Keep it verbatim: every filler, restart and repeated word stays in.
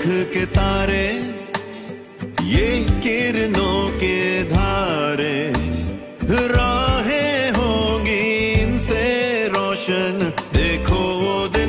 आँख के तारे, ये किरणों के धारे, राहें होंगी इनसे रोशन। देखो वो